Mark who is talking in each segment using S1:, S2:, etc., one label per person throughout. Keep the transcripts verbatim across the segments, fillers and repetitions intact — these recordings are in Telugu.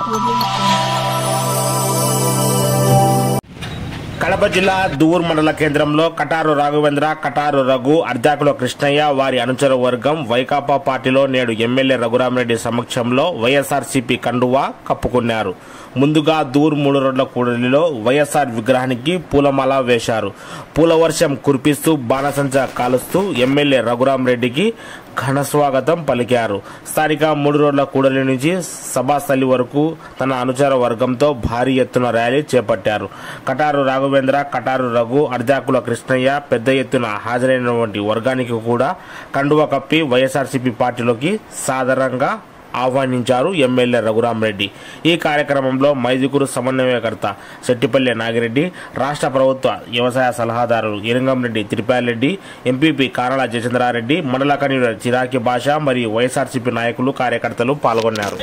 S1: కడప జిల్లా దువ్వూరు మండల కేంద్రంలో కటారు రాఘవేంద్ర, కటారు రఘు, అర్ధాకుల కృష్ణయ్య వారి అనుచర వర్గం వైకాపా పార్టీలో నేడు ఎమ్మెల్యే రఘురామరెడ్డి సమక్షంలో వైఎస్ఆర్సీపీ కండువా కప్పుకున్నారు. ముందుగా దువ్వూరు మూడు రోడ్ల కూడలిలో వైఎస్ఆర్ విగ్రహానికి పూలమాల వేశారు. పూల వర్షం కురిపిస్తూ బాణసంచా కాలుస్తూ ఎమ్మెల్యే రఘురామరెడ్డికి ఘన స్వాగతం పలికారు. స్థానిక మూడు రోడ్ల కూడలి నుంచి సభాస్థలి వరకు తన అనుచర వర్గంతో భారీ ఎత్తున ర్యాలీ చేపట్టారు. కటారు రాఘవేంద్ర, కటారు రఘు, అర్ధాకుల కృష్ణయ్య పెద్ద ఎత్తున హాజరైనటువంటి వర్గానికి కూడా కండువా కప్పి వైఎస్ఆర్సీపీ పార్టీలోకి సాధారణంగా ఆహ్వానించారు ఎమ్మెల్యే రఘురామరెడ్డి. ఈ కార్యక్రమంలో మైదుకూరు సమన్వయకర్త శెట్టిపల్లె నాగిరెడ్డి, రాష్ట్ర ప్రభుత్వ వ్యవసాయ సలహాదారులు ఇరంగంరెడ్డి తిరుపాలరెడ్డి, ఎంపీపీ కారాల జయచంద్రారెడ్డి, మండల కన్వీనర్ చిరాకి భాష మరియు వైఎస్ఆర్సీపీ నాయకులు, కార్యకర్తలు పాల్గొన్నారు.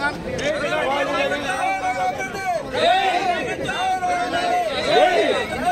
S2: Hey!